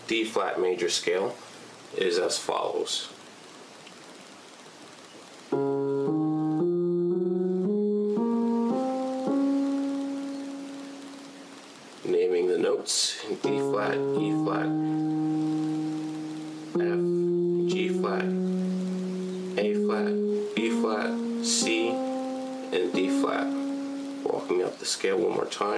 D flat major scale is as follows. Naming the notes: D flat, E flat, F, G flat, A flat, B flat, C, and D flat. Walking up the scale one more time.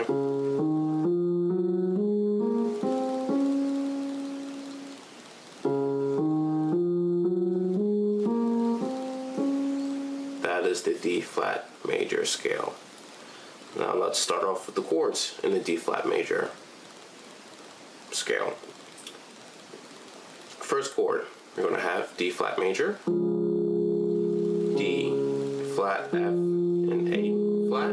That is the D flat major scale. Now let's start off with the chords in the D flat major scale. First chord, we're going to have D flat major, D flat, F, and A flat,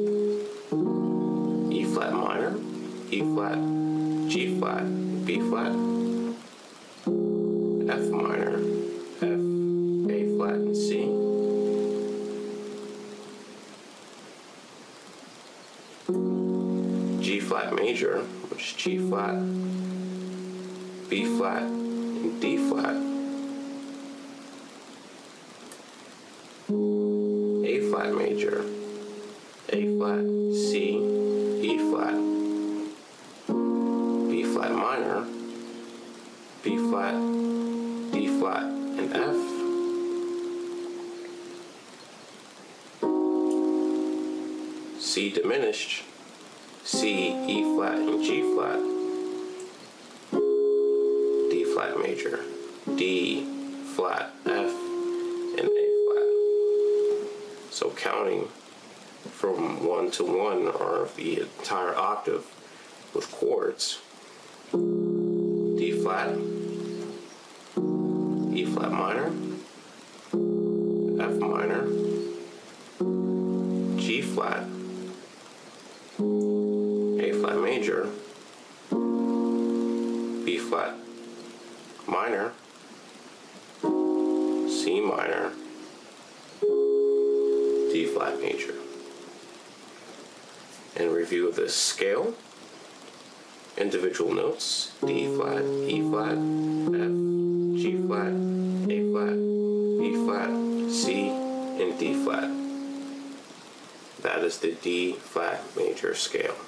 E flat minor, E flat, G flat, B flat, F minor, F, A flat, and C, G flat major, which is G flat, B flat, and D flat, A flat major, A flat, C, E flat, B flat minor, B flat, D flat, and F, C diminished, C, E flat, and G flat, D flat major, D flat, F, and A flat. So counting from 1 to 1 or the entire octave with chords: D flat, E flat minor, F minor, G flat, A flat major, B flat minor, C minor, D flat major. And review of this scale: individual notes: D flat, E flat, F, G flat, A flat, B flat, C, and D flat. That is the D flat major scale.